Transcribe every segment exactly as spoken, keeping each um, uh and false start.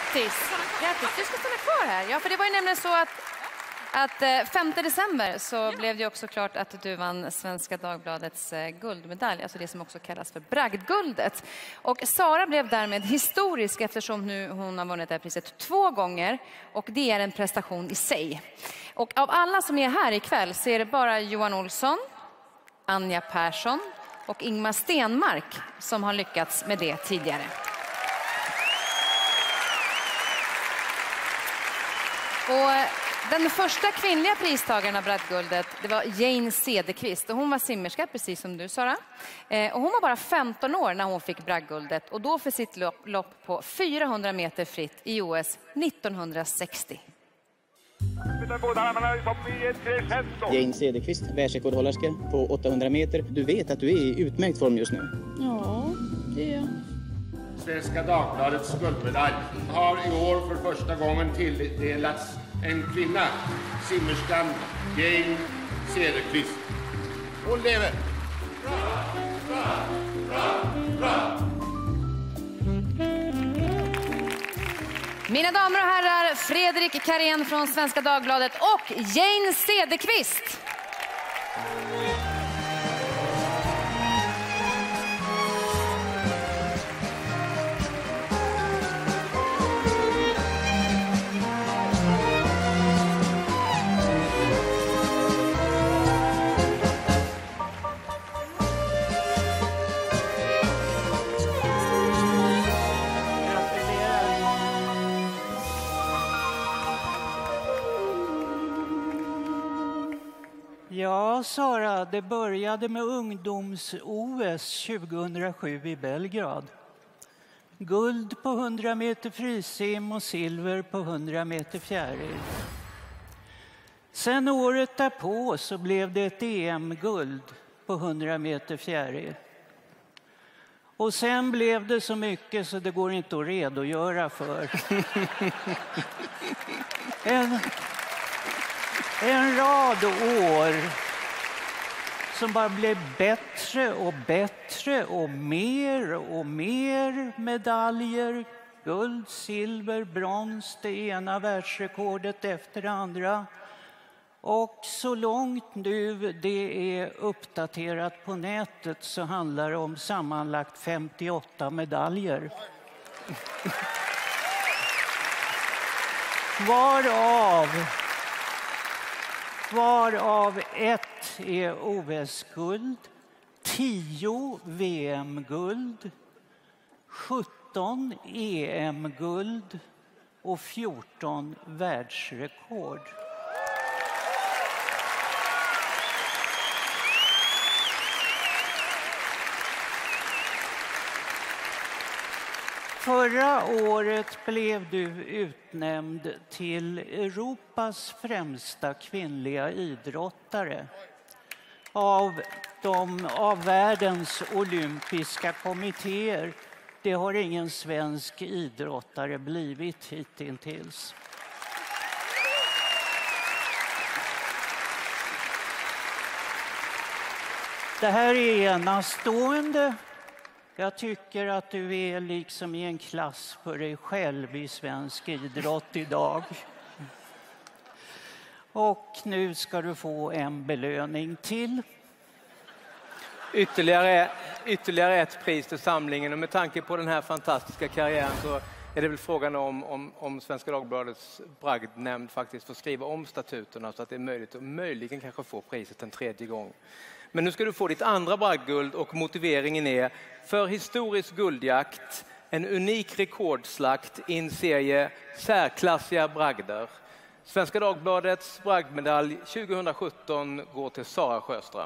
Grattis! Grattis! Du ska stanna kvar här. Ja, för det var ju nämligen så att, att femte december så ja. blev det också klart att du vann Svenska Dagbladets guldmedalj. Alltså det som också kallas för bragdguldet. Och Sara blev därmed historisk eftersom nu hon har vunnit det här priset två gånger. Och det är en prestation i sig. Och av alla som är här ikväll så är det bara Johan Olsson, Anja Persson och Ingmar Stenmark som har lyckats med det tidigare. Och den första kvinnliga pristagaren av bragdguldet, det var Jane Cederqvist. Och hon var simmerska, precis som du, Sara. Eh, och hon var bara femton år när hon fick bragdguldet. Och då för sitt lopp, lopp på fyrahundra meter fritt i O S nittonhundrasextio. Jane Cederqvist, världsrekordhållerska på åttahundra meter. Du vet att du är i utmärkt form just nu. Ja, det är... Svenska Dagbladets guldmedalj har i år för första gången tilldelats en kvinna, simmerskan Jane Cederqvist. Hon lever! Bra, bra, bra, bra. Mina damer och herrar, Fredrik Karén från Svenska Dagbladet och Jane Cederqvist. Ja, Sara, det började med ungdoms-O S tjugohundrasju i Belgrad. Guld på hundra meter frisim och silver på hundra meter fjäril. Sen året därpå så blev det ett E M-guld på hundra meter fjäril. Och sen blev det så mycket så det går inte att redogöra för. en... En rad år som bara blev bättre och bättre och mer och mer medaljer. Guld, silver, brons, det ena världsrekordet efter det andra. Och så långt nu det är uppdaterat på nätet så handlar det om sammanlagt femtioåtta medaljer. Varav... Varav ett är O S-guld, tio V M-guld, sjutton E M-guld och fjorton världsrekord. Förra året blev du utnämnd till Europas främsta kvinnliga idrottare av, de, av världens olympiska kommittéer. Det har ingen svensk idrottare blivit hittills. Det här är enastående. Jag tycker att du är liksom i en klass för dig själv i svensk idrott idag. Och nu ska du få en belöning till. Ytterligare, ytterligare ett pris till samlingen. Och med tanke på den här fantastiska karriären så är det väl frågan om, om, om Svenska Dagbladets bragdnämnd faktiskt får skriva om statuterna så att det är möjligt att möjligen kanske få priset en tredje gång. Men nu ska du få ditt andra bragdguld och motiveringen är för historisk guldjakt, en unik rekordslakt i en serie särklassiga bragder. Svenska Dagbladets bragdmedalj tjugohundrasjutton går till Sara Sjöström.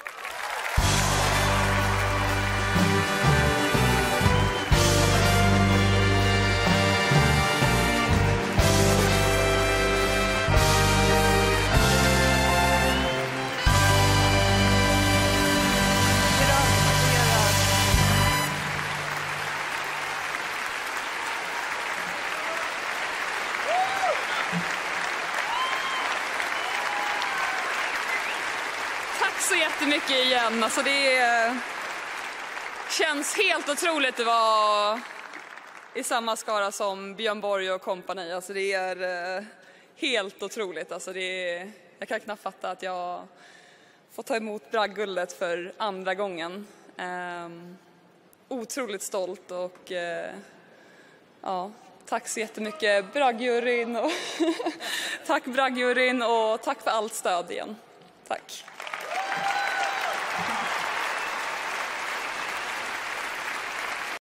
Så jättemycket igen. Alltså det känns helt otroligt. Det var i samma skara som Björn Borg och kompani. Alltså det är eh, helt otroligt. Alltså det är, jag kan knappt fatta att jag får ta emot Bragdguldet för andra gången. Eh, otroligt stolt och eh, ja, tack så jättemycket Bragdjuryn och tack Bragdjuryn och tack för allt stöd igen. Tack.